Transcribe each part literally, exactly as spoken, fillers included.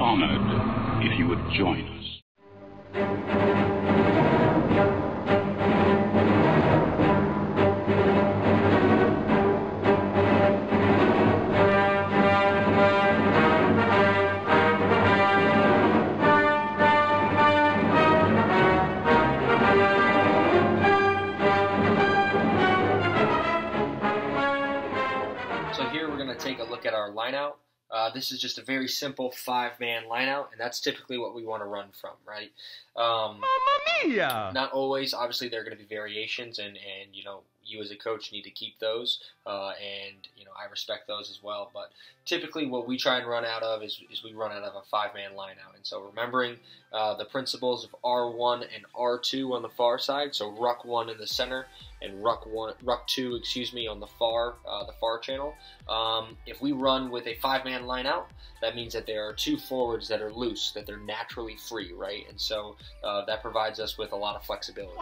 honored if you would join us. So here we're going to take a look at our lineout. Uh, this is just a very simple five-man lineout, and that's typically what we want to run from, right? Um, Mamma mia! Not always. Obviously, there are going to be variations, and, and you know, you as a coach need to keep those, uh, and you know, I respect those as well. But typically, what we try and run out of is, is we run out of a five-man lineout. And so, remembering uh, the principles of R one and R two on the far side, so Ruck one in the center and Ruck one, Ruck two, excuse me, on the far, uh, the far channel. Um, if we run with a five-man lineout, that means that there are two forwards that are loose, that they're naturally free, right? And so uh, that provides us with a lot of flexibility.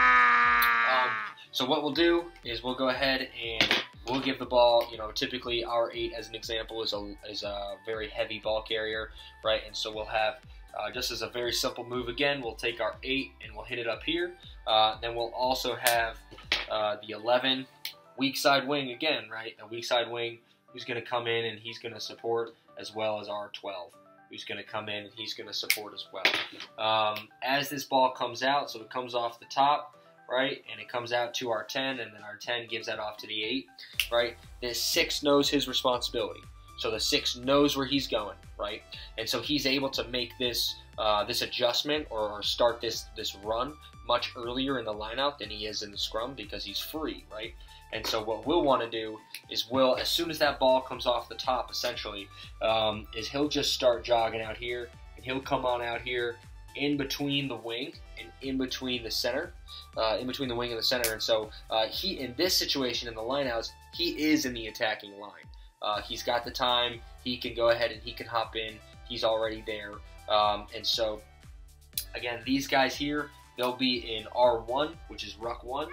Um, so what we'll do is we'll go ahead and we'll give the ball, you know, typically our eight, as an example, is a, is a very heavy ball carrier, right? And so we'll have, uh, just as a very simple move again, we'll take our eight and we'll hit it up here. Uh, then we'll also have uh, the eleven, weak side wing again, right? A weak side wing who's going to come in and he's going to support, as well as our twelve, who's going to come in and he's going to support as well. Um, as this ball comes out, so it comes off the top, right, and it comes out to our ten, and then our ten gives that off to the eight, right? This six knows his responsibility. So the six knows where he's going, right? And so he's able to make this uh, this adjustment or, or start this this run much earlier in the lineout than he is in the scrum because he's free, right? And so what we'll want to do is we'll, as soon as that ball comes off the top, essentially, um, is he'll just start jogging out here, and he'll come on out here in between the wing and in between the center, uh, in between the wing and the center. And so uh, he, in this situation in the lineouts, he is in the attacking line. Uh, he's got the time. He can go ahead and he can hop in. He's already there. Um, and so, again, these guys here, they'll be in R one, which is Ruck one.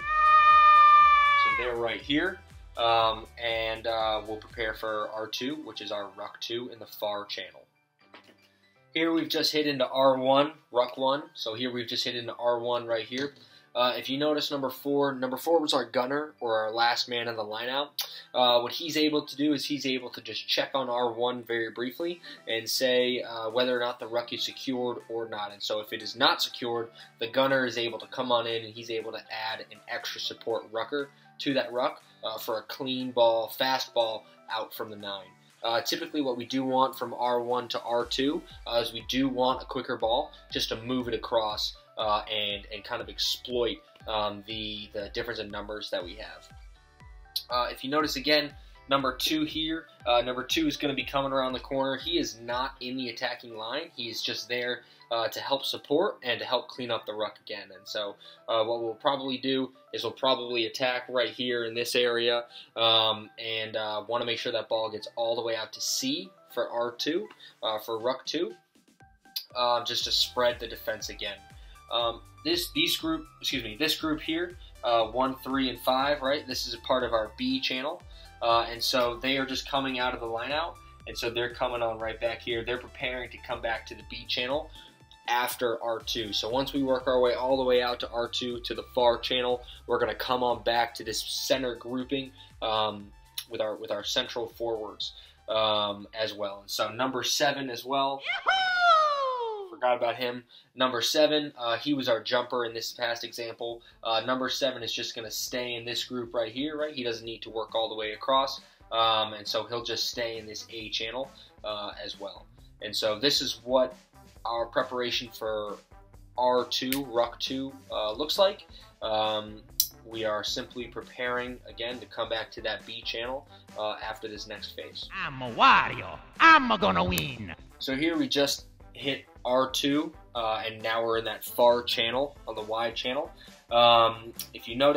So they're right here. Um, and uh, we'll prepare for R two, which is our Ruck two in the far channel. Here we've just hit into R one, Ruck one. So here we've just hit into R one right here. Uh, if you notice number four, number four was our gunner, or our last man in the lineout. Uh, what he's able to do is he's able to just check on R one very briefly and say uh, whether or not the ruck is secured or not. And so if it is not secured, the gunner is able to come on in and he's able to add an extra support rucker to that ruck uh, for a clean ball, fast ball out from the nine. Uh, typically what we do want from R one to R two uh, is we do want a quicker ball just to move it across uh, and, and kind of exploit um, the, the difference in numbers that we have. Uh, if you notice again, number two here, uh, number two is going to be coming around the corner. He is not in the attacking line. He is just there uh, to help support and to help clean up the ruck again. And so uh, what we'll probably do is we'll probably attack right here in this area um, and uh, want to make sure that ball gets all the way out to C for R two, uh, for Ruck two, uh, just to spread the defense again. Um, this these group, excuse me, this group here, uh, one, three, and five, right? This is a part of our B channel, uh, and so they are just coming out of the lineout, and so they're coming on right back here. They're preparing to come back to the B channel after R two. So once we work our way all the way out to R two to the far channel, we're going to come on back to this center grouping um, with our with our central forwards um, as well. And so number seven as well. Forgot about him. Number seven, uh, he was our jumper in this past example. Uh, number seven is just going to stay in this group right here, right? He doesn't need to work all the way across, um, and so he'll just stay in this A channel uh, as well. And so this is what our preparation for R two, Ruck two, uh, looks like. Um, we are simply preparing, again, to come back to that B channel uh, after this next phase. I'm a Wario. I'm gonna win. So here we just hit R two, uh, and now we're in that far channel, on the wide channel. Um, if you notice,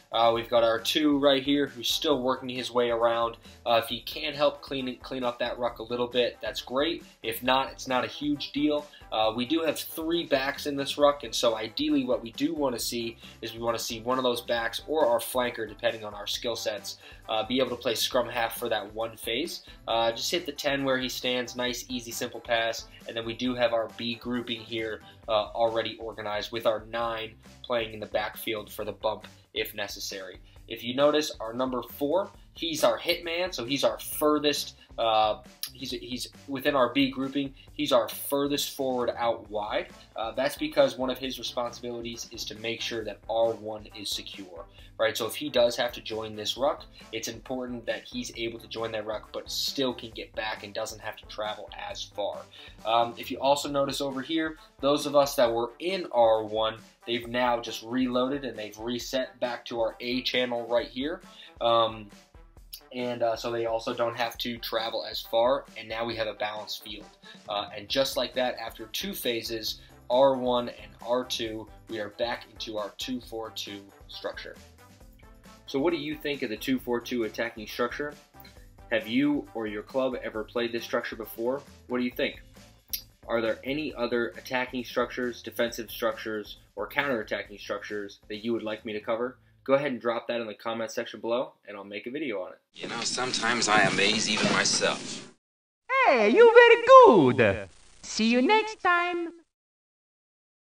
Uh, we've got our two right here who's still working his way around. Uh, if he can help clean clean up that ruck a little bit, that's great. If not, it's not a huge deal. Uh, we do have three backs in this ruck, and so ideally what we do want to see is we want to see one of those backs or our flanker, depending on our skill sets, uh, be able to play scrum half for that one phase. Uh, just hit the ten where he stands, nice, easy, simple pass, and then we do have our B grouping here uh, already organized with our nine playing in the backfield for the bump if necessary. If you notice, our number four, he's our hit man, so he's our furthest, uh, he's, he's within our B grouping, he's our furthest forward out wide. Uh, that's because one of his responsibilities is to make sure that R one is secure, right? So if he does have to join this ruck, it's important that he's able to join that ruck but still can get back and doesn't have to travel as far. Um, if you also notice over here, those of us that were in R one, they've now just reloaded and they've reset back to our A channel right here. Um, and uh, so they also don't have to travel as far, and now we have a balanced field. Uh, and just like that, after two phases, R one and R two, we are back into our two four two structure. So what do you think of the two four two attacking structure? Have you or your club ever played this structure before? What do you think? Are there any other attacking structures, defensive structures, or counter-attacking structures that you would like me to cover? Go ahead and drop that in the comment section below, and I'll make a video on it. You know, sometimes I amaze even myself. Hey, you very good. See you next time.